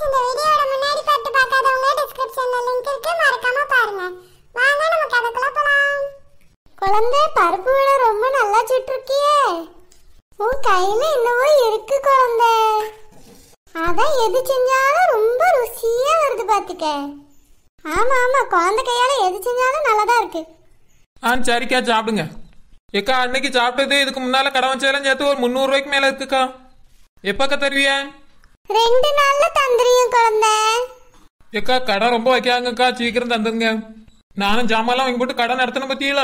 இந்த வீடியோட முன்னாடி பார்த்து பார்க்காதவங்க டிஸ்கிரிப்ஷன்ல லிங்க் இருக்கு, மறக்காம பாருங்க. வாங்க நம்ம கதைக்குள்ள போலாம். குழந்தை, பருப்பு வடை ரொம்ப நல்லா சுட்டுருக்கியே. உன் கையில என்னவோ இருக்கு குழந்தை. அதான் எது செஞ்சாலும் ரொம்ப ருசியா வருது பாத்துக்க. ஆமா ஆமா, குழந்தை கையால எது செஞ்சாலும் நல்லதா இருக்கு. சரிக்கா, சாப்பிடுங்க. ஏக்கா, அன்னைக்கு சாப்பிட்டது இதுக்கு முன்னால கடை வச்சாலும் சேர்த்து ஒரு 300 ரூபாய்க்கு மேல இருக்குக்கா. எப்பக்கா தருவியா? 2 நாள்ல தந்துறியும் குழந்தை. ஏக்கா, கடை ரொம்ப வைக்காங்கக்கா, சீக்கிரம் தந்துருங்க. நானும் ஜாமான்லாம் வாங்கி போட்டு கடை நடத்தணும் பத்தியல.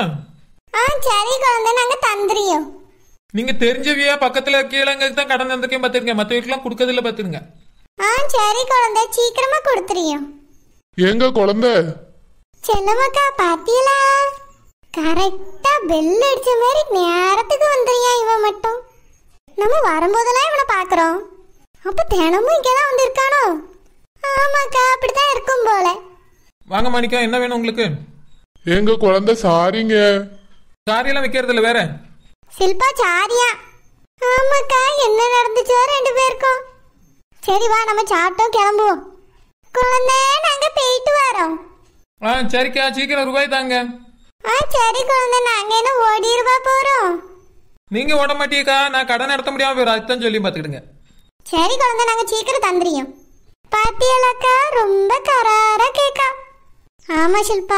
சரி குழந்தை, நாங்க தந்துறியும். நீங்க தெரிஞ்சவியா பக்கத்துல கீழங்க தான் கடன் தந்திருக்கேன் பாத்துருங்க, மத்த வீட்டுலாம் கொடுக்கறதில்ல பாத்துருங்க. சரி குழந்தை, சீக்கிரமா கொடுத்துறியும். எங்க குழந்தை? செல்லமாக்கா, பாத்தீங்களா? கரெக்டா பெல் அடிச்ச மாதிரி நேரத்துக்கு வந்துறியா இவன் மட்டும். நம்ம வரும்போதெல்லாம் இவனை பாக்குறோம். அப்ப தினமும் இங்கதான் வந்திருக்கானோ? ஆமாக்கா, அப்படித்தான் இருக்கும் போல. வாங்க மாணிக்கம், என்ன வேணும் உங்களுக்கு? எங்க குழந்தை சாரிங்க. சாரியெல்லாம் வைக்கிறது இல்ல, வேற. சில்பா சாரியா? ஆமாக்கா, என்ன நடந்துச்சோ 2 பேருக்கும். சரி வா, நம்ம சாப்பிட்டோம், கிளம்புவோம். குழந்தை, நாங்க போயிட்டு வரோம். சரிக்கா, சீக்கிரம் ரூபாய் தாங்க. சரி குழந்தை, நாங்க என்ன ஓடிருவா போறோம்? நீங்க ஓட மாட்டீங்கக்கா, நான் கடை நடத்த முடியாம போயிடும், அதுதான் சொல்லி பாத்துக்கிடுங்க. சரி குழந்தை, நாங்க சீக்கிரம் தந்துறியோம். பாத்தியலாக்கா, ரொம்ப கராரா கேக்கா. ஆமா ஷில்பா,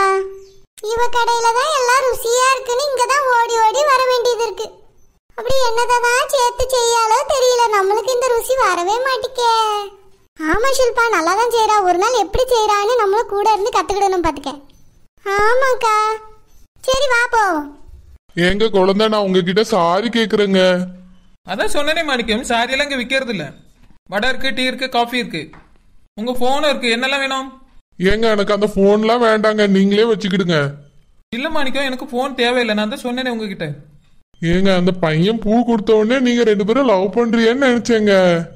இவ கடையில தான் எல்லாம் ருசியா இருக்குன்னு இங்கதான் ஓடி ஓடி வர வேண்டியது இருக்கு. அப்படி என்னதான் சேர்த்து செய்யாலோ தெரியல, நம்மளுக்கு இந்த ருசி வரவே மாட்டிக்கே. ஆமா ஷில்பா, நல்லாதான் செய்யறா. ஒரு நாள் எப்படி செய்யறான்னு நம்மளும் கூட இருந்து கத்துக்கிடணும் பாத்துக்க. ஆமாக்கா, சரி வா போவோம். எங்க குழந்தை, நான் உங்ககிட்ட சாரி கேக்குறேங்க. அதான் சொன்னனே மாணிக்கம், சாரியெல்லாம் இங்க விற்கிறது இல்ல. வடை இருக்கு, டீ இருக்கு, காஃபி இருக்கு, உங்க போனும் இருக்கு. என்னெல்லாம் வேணும்? ஏங்க, எனக்கு அந்த போன்லாம் வேண்டாங்க, நீங்களே வச்சுக்கிடுங்க. இல்ல மாணிக்கம், எனக்கு போன் தேவையில்லை, நான் தான் சொன்னேனே உங்ககிட்ட. ஏங்க, அந்த பையன் பூ கொடுத்த உடனே நீங்க 2 பேரும் லவ் பண்றீன்னு நினைச்சேங்க.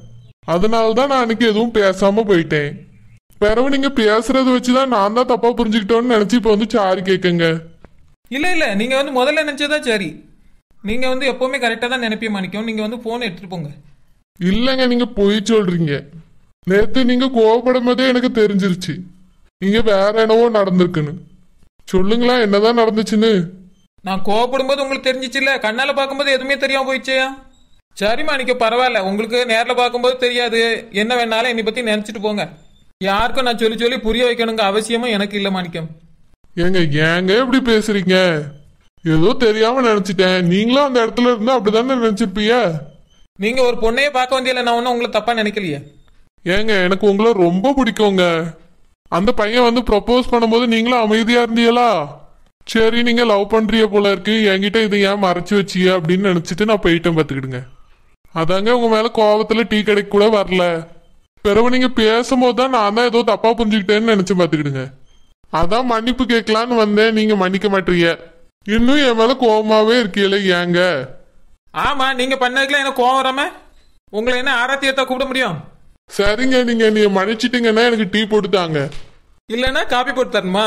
அதனாலதான் நான் அன்னைக்கு எதுவும் பேசாம போயிட்டேன். பிறகு நீங்க பேசுறத வச்சுதான் நான் தான் தப்பா புரிஞ்சுக்கிட்டோன்னு நினைச்சு இப்ப வந்து சாரி கேக்குங்க. இல்ல இல்ல, நீங்க வந்து முதல்ல நினைச்சதா சரி. நீங்க வந்து எப்பவுமே கரெக்டா தான் நினைப்பீங்க மாணிக்கம். நீங்க வந்து போன் எடுத்துட்டு போங்க. இல்லங்க, நீங்க பொய் சொல்றீங்க. நேத்து நீங்க கோவப்படும் போதே எனக்கு தெரிஞ்சிருச்சு நீங்க வேற என்னவோ நடந்திருக்குன்னு. சொல்லுங்களா, என்னதான் நடந்துச்சுன்னு? நான் கோவப்படும் போது உங்களுக்கு தெரிஞ்சிச்சு இல்ல, கண்ணால பார்க்கும்போது எதுவுமே தெரியாம போயிச்சேயா. சரி மாணிக்கம், பரவாயில்ல. உங்களுக்கு நேரில் பார்க்கும்போது தெரியாது, என்ன வேணாலும் என்னை பத்தி நினைச்சிட்டு போங்க. யாருக்கும் நான் சொல்லி சொல்லி புரிய வைக்கணுங்க அவசியமும் எனக்கு இல்ல மாணிக்கம். ஏங்க எப்படி பேசுறீங்க? ஏதோ தெரியாம நினைச்சிட்டேன். நீங்களும் அந்த இடத்துல இருந்தா அப்படிதானே நினைச்சிருப்பீங்க. நீங்க ஒரு பொண்ணையே பார்க்க வந்தியில, நான் ஒன்னும் உங்களை தப்பா நினைக்கலையே. ஏங்க, எனக்கு உங்களை ரொம்ப பிடிக்குங்க. அந்த பையன் வந்து ப்ரப்போஸ் பண்ணும்போது நீங்களும் அமைதியா இருந்தீங்களா? சரி, நீங்க லவ் பண்றிய போல இருக்கு, என்கிட்ட இதை ஏன் மறைச்சு வச்சிய அப்படின்னு நினைச்சிட்டு நான் போயிட்டேன் பாத்துக்கிடுங்க. அதாங்க, உங்க மேல கோவத்துல டீ கடைக்கு கூட வரல. பிறகு நீங்க பேசும்போது தான் நான் தான் ஏதோ தப்பா புரிஞ்சுக்கிட்டேன்னு நினைச்சு பாத்துக்கிடுங்க. அதான் மன்னிப்பு கேட்கலான்னு வந்தேன், நீங்க மன்னிக்க மாட்டீங்க. இன்னும் என் மேல கோவமாவே இருக்கீங்களே, ஏங்க? ஆமா, நீங்க பண்ணதுக்குலாம் எனக்கு கோவம் வராம உங்களை என்ன ஆராத்தியத்தை கூப்பிட முடியும்? சரிங்க, நீங்க மன்னிச்சிட்டீங்கன்னா எனக்கு டீ போட்டு தாங்க. இல்லன்னா காபி போட்டு தரணுமா?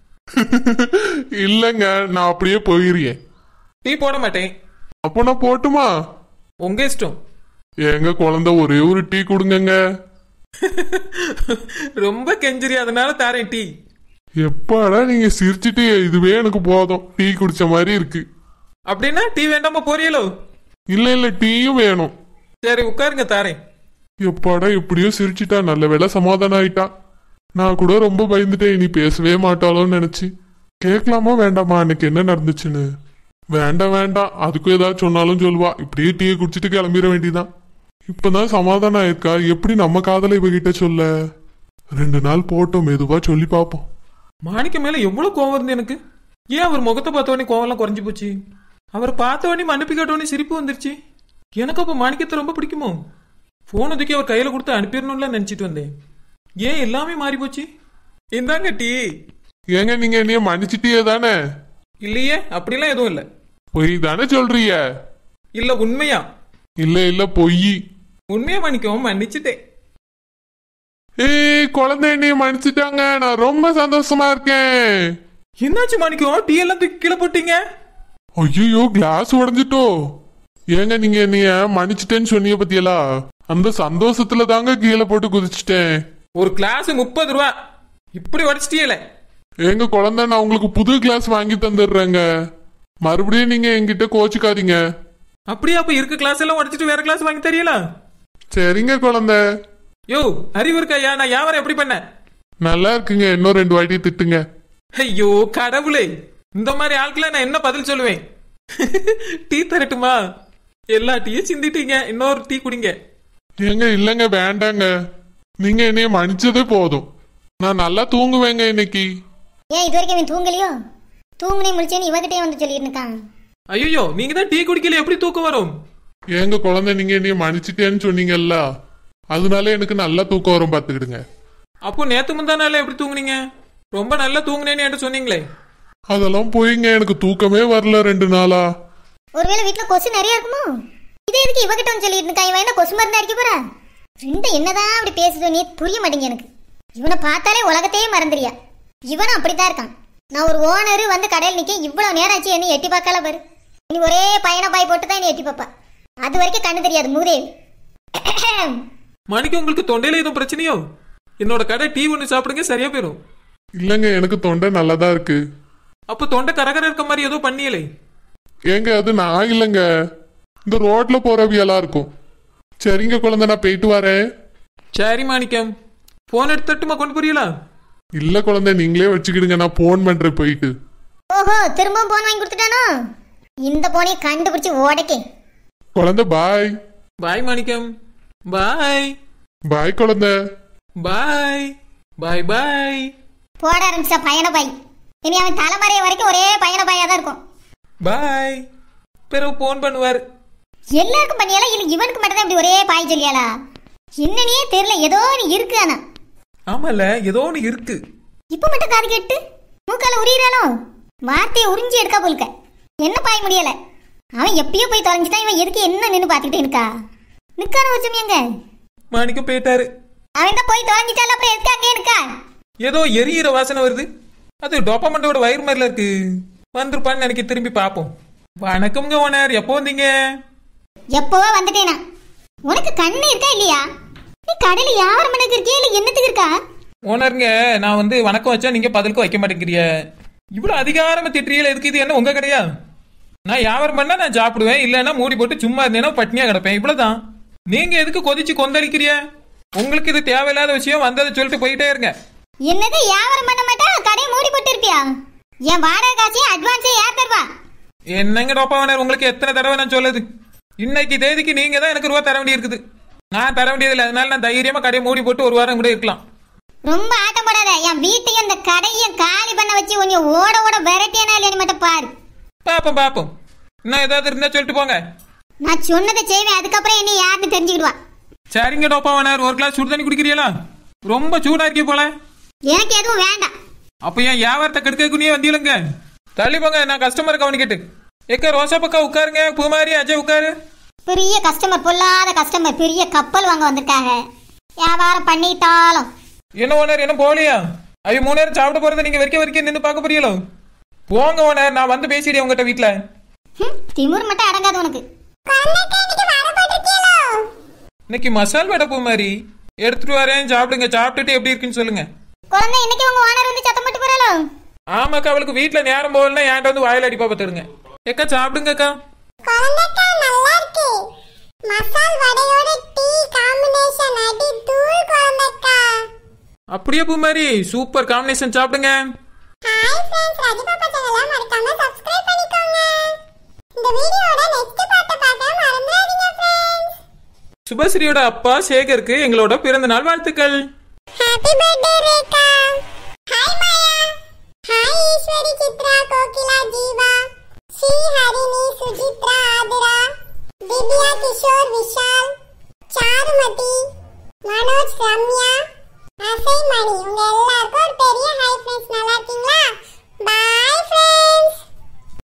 இல்லங்க, நான் அப்படியே போயிருக்கேன். டீ போட மாட்டேன். அப்போ நான் போட்டுமா? உங்க இஷ்டம். எங்க குழந்தை, ஒரே ஒரு டீ கொடுங்க. ரொம்ப கெஞ்சிரி, அதனால தாரேன் டீ. எப்பாடா நீங்க சிரிச்சிட்டு, இதுவே எனக்கு போதும், டீ குடிச்ச மாதிரி இருக்கு. அப்படின்னா டீ வேண்டாம போறீங்களோ? இல்ல, டீயும் வேணும். சரி உட்காருங்க, தாரேன். எப்பாடா எப்படியோ சிரிச்சிட்டா, நல்ல வேலை சமாதானம் ஆயிட்டா. நான் கூட ரொம்ப பயந்துட்டேன், இனி பேசவே மாட்டாளோன்னு நினைச்சு. கேட்கலாமா வேண்டாமா அன்னைக்கு என்ன நடந்துச்சுன்னு? வேண்டாம், அதுக்கும் ஏதாவது சொன்னாலும் சொல்லுவா. இப்படியே டீயை குடிச்சிட்டு கிளம்பிட வேண்டியதான். இப்பதான் சமாதானம் ஆயிருக்கா, எப்படி நம்ம காதலை இவகிட்ட சொல்ல? 2 நாள் போட்டோம், மெதுவா சொல்லி பாப்போம். மாணிக்க மேல எவ்வளவு கோவம் இருந்து எனக்கு. ஏன் அவர் முகத்தை பார்த்த உடனே கோவம் எல்லாம் குறைஞ்சு போச்சு? அவரை பார்த்த உடனே மன்னிப்பு கேட்ட உடனே சிரிப்பு வந்துருச்சு. எனக்கு அப்ப மாணிக்கத்தை ரொம்ப பிடிக்குமோ? போன் தூக்கி அவர் கையில கொடுத்து அனுப்பிடணும்ல நினைச்சிட்டு வந்தேன். ஏன் எல்லாமே மாறி போச்சு? இந்தாங்க டீ. ஏங்க, நீங்க என்னைய மன்னிச்சிட்டியே தானே? இல்லையே, அப்படிலாம் எதுவும் இல்ல. பொய் தானே சொல்றீங்க? இல்ல உண்மையா? இல்ல பொய். உண்மையா மன்னிக்கவும், மன்னிச்சுட்டேன். குழந்தை என்னைய மன்னிச்சுட்டாங்க, நான் ரொம்ப சந்தோஷமா இருக்கேன். என்னாச்சு மாணிக்கம், டீ எல்லாம் தூக்கி கீழே போட்டீங்க? ஐயோ, கிளாஸ் உடஞ்சிட்டோ. ஏங்க, நீங்க என்னைய மன்னிச்சிட்டேன்னு சொன்னீங்க பத்தியலா, அந்த சந்தோஷத்துல தாங்க கீழே போட்டு குதிச்சுட்டேன். ஒரு கிளாஸ் 30 ரூபா. இப்படி உடச்சிட்டீல. எங்க குழந்தை, நான் உங்களுக்கு புது கிளாஸ் வாங்கி தந்துடுறேங்க. மறுபடியும் நீங்க என்கிட்ட கோச்சுக்காதீங்க. அப்படியே அப்ப இருக்க கிளாஸ் எல்லாம் உடச்சிட்டு வேற கிளாஸ் வாங்கி தரீங்களா? சரிங்க குழந்தை. யோ, அறிவு இருக்காயா? நான் வியாபாரம் எப்படி பண்ண? நல்லா இருக்குங்க. இன்னும் 2 வாட்டி திட்டுங்க. ஐயோ கடவுளே, இந்த மாதிரி ஆட்களை நான் என்ன பதில் சொல்லுவேன்? டீ தரட்டுமா? எல்லா டீயும் சிந்திட்டீங்க, இன்னொரு டீ குடிங்க. ஏங்க இல்லைங்க, வேண்டாங்க. நீங்க என்னைய மன்னிச்சதே போதும். நான் நல்லா தூங்குவேங்க இன்னைக்கு. ஏன் இது வரைக்கும் இவன் தூங்கலையோ? தூங்குனே முடிச்சேன்னு இவகிட்டே வந்து சொல்லிட்டு இருக்கான். ஐயோ, நீங்க தான் டீ குடிக்கல, எப்படி தூக்கம் வரும்? ஏங்க குழந்தை, நீங்க என்னைய மன்னிச்சிட்டேன்னு சொன்னீங்கல்ல, அதனால எனக்கு நல்லா தூக்கம் வரும், பாத்துக்கிடுங்க. அப்போ நேத்து முந்தானால எப்படி தூங்குனீங்க? ரொம்ப நல்லா தூங்குனேன்னு என்கிட்ட சொன்னீங்களே. அதெல்லாம் போயிங்க, எனக்கு தூக்கமே வரல 2 நாளா. ஒருவேளை வீட்டுல கொசு நிறைய இருக்குமோ? இதே எதுக்கு இவகிட்ட வந்து சொல்லிட்டு இருக்கா? இவன் என்ன கொசு மருந்து அடிக்க போறா? ரெண்டு என்னதான் அப்படி பேசுதோ நீ புரிய மாட்டேங்க எனக்கு. இவனை பார்த்தாலே உலகத்தையே மறந்துறியா? இவனும் அப்படித்தான் இருக்கான். நான் ஒரு ஓனரு வந்து கடையில் நிக்க இவ்வளவு நேரம் ஆச்சு, என்ன எட்டி பார்க்கல பாரு. நீ ஒரே பயண பாய் போட்டு தான் நீ எட்டி பாப்பா. அது வரைக்கும் கண்ணு தெரியாது மூதேவி. மணிக்கு உங்களுக்கு தொண்டையில எதுவும் பிரச்சனையோ? என்னோட கடை டீ ஒன்று சாப்பிடுங்க, சரியா போயிடும். இல்லங்க, எனக்கு தொண்டை நல்லாதான் இருக்கு. அப்ப தொண்டை கரகர இருக்க மாதிரி ஏதோ பண்ணியலே. ஏங்க அது நான் இல்லைங்க, இந்த ரோட்ல போறவியெல்லாம் இருக்கும். சரிங்க குழந்தை, நான் போயிட்டு வரேன். சரி மாணிக்கம், போன் எடுத்துட்டுமா கொண்டு புரியல? இல்ல குழந்தை, நீங்களே வச்சுக்கிடுங்க, நான் போன் பண்றேன் போயிட்டு. ஓஹோ, திரும்பவும் போன் வாங்கி கொடுத்துட்டானோ? இந்த போனையை கண்டுபிடிச்சு ஓடக்கே. குழந்தை பாய். பாய் மாணிக்கம். பாய் பாய் குழந்தை. பாய் பாய் பாய். போட ஆரம்பிச்சா பயண பாய். இனி அவன் தலைமறைய வரைக்கும் ஒரே பயண பாயா தான் இருக்கும். பாய். பிறகு போன் பண்ணுவார். எல்லாருக்கும் பண்ணியாலா இல்ல இவனுக்கு மட்டும் தான் இப்படி ஒரே பாய் சொல்லியாளா? என்னன்னே தெரியல, ஏதோ நீ இருக்கு. ஆனா ஆமால, ஏதோ ஒன்று இருக்கு. இப்ப மட்டும் காது கேட்டு மூக்கால உரியிறானோ? வார்த்தையை உறிஞ்சி எடுக்கா போலுக்க. என்ன பாய முடியல. அவன் எப்பயோ போய் தொலைஞ்சிட்டான். இவன் எதுக்கு என்ன நின்று பாத்துக்கிட்டே இருக்கா? நிக்கான வச்சோம் எங்க மாணிக்கம் போயிட்டாரு. அவன் தான் போய் தொலைஞ்சிட்டால, அப்புறம் எதுக்கு அங்கே இருக்கா? ஏதோ எரியிற வாசனை வருது. அது டோப்பமண்டோட வயிறு மாதிரில இருக்கு. வந்துருப்பான்னு நினைக்க, திரும்பி பார்ப்போம். வணக்கம்ங்க ஓனர், எப்போ வந்தீங்க? எப்பவோ வந்துட்டேனா. உனக்கு கண்ணு இருக்கா இல்லையா? நீ கடையில வியாபாரம் பண்ணக்கு இருக்கியா இல்ல என்னத்துக்கு இருக்கா? ஓனருங்க, நான் வந்து வணக்கம் வச்சா நீங்க பதிலுக்கு வைக்க மாட்டேங்கிறிய. இவ்வளவு அதிகாரமா திட்டுறீல, எதுக்கு? இது என்ன உங்க கடையா? நான் வியாபாரம் பண்ணா நான் சாப்பிடுவேன், இல்லைன்னா மூடி போட்டு சும்மா இருந்தேன்னா பட்னியா கிடப்பேன். இவ்வளவுதான். நீங்க எதுக்கு கொதிச்சு கொந்தளிக்கிறிய? உங்களுக்கு இது தேவையில்லாத விஷயம், வந்ததை சொல்லிட்டு போயிட்டே இருங்க. என்னது வியாபாரம் பண்ண மாட்டா கடையை மூடி போட்டு இருப்பியா? என் வாடகை காசையும் அட்வான்ஸே யார் தருவா? என்னங்க டோப்பா ஓனர், உங்களுக்கு எத்தனை தடவை நான் சொல்லுது? இன்னைக்கு தேதிக்கு நீங்க தான் எனக்கு ரூபா தர வேண்டி இருக்குது. நான் தர வேண்டியதில்லை. அதனால நான் தைரியமா கடையை மூடி போட்டு 1 வாரம் கூட இருக்கலாம். ரொம்ப ஆட்டம் போடாத. என் வீட்டையும் இந்த கடையும் காலி பண்ண வச்சு உன்னை ஓட ஓட விரட்டியானா இல்லைன்னு மட்டும் பாரு. பாப்போம் பாப்போம். இன்னும் ஏதாவது இருந்தா சொல்லிட்டு போங்க. நான் சொன்னதை செய்வேன், அதுக்கப்புறம் என்ன யாருன்னு தெரிஞ்சுக்கிடுவா. சரிங்க டோப்பா ஓனர், 1 கிளாஸ் சுடு தண்ணி குடிக்கிறீங்களா? ரொம்ப சூடா இருக்கே போல. எனக்கு எதுவும் வேண்டாம். அப்ப ஏன் வியாபாரத்தை கெடுக்கக்குனியே வந்தீங்களங்க? தள்ளி போங்க, நான் கஸ்டமர் கவனிக்கிட்டு. ஏக்க ரோசா பக்கா உட்காருங்க. பூமாரி, அஜய் உட்காரு. பெரிய கஸ்டமர், பொல்லாத கஸ்டமர், பெரிய கப்பல் வாங்க வந்திருக்காங்க. வியாபாரம் பண்ணிட்டாலும் என்ன ஓனர், என்ன போகலையா? ஐயோ 3 நேரம் சாப்பிட போறதை நீங்க வரைக்கும் நின்று பார்க்க போறீங்களோ? போங்க ஓனர், நான் வந்து பேசிடுறேன் உங்ககிட்ட வீட்டுல. திமுர் மட்டும் அடங்காது உனக்கு. இன்னைக்கு மசால் வடை பூமாரி எடுத்துட்டு வரேன், சாப்பிடுங்க. சாப்பிட்டுட்டு எப்படி இருக்குன்னு சொல்லுங்க. குழந்தை, இன்னைக்கு உங்க ஓனர் வந்து சத்தம் போட்டு போறாளோ? ஆமாக்கா, அவளுக்கு வீட்டுல நேரம் போகலன்னா என்கிட்ட வந்து வாயில அடிப்பா பார்த்துடுங்க. ஏக்கா சாப்பிடுங்கக்கா. குழந்தைக்கா நல்லா இருக்கு. மசால் வடையோட டீ காம்பினேஷன் அடி தூள் குழந்தைக்கா. அப்படியே பூமாரி, சூப்பர் காம்பினேஷன். சாப்பிடுங்க. ஹாய் फ्रेंड्स, ராஜபாப்பா சேனலை மறக்காம Subscribe பண்ணிக்கோங்க. இந்த வீடியோட நெக்ஸ்ட் பார்ட்ட பார்க்க மறந்துடாதீங்க फ्रेंड्स. சுபஸ்ரீயோட அப்பா சேகருக்கு எங்களோட பிறந்த நாள் வாழ்த்துக்கள். Happy birthday Rekha.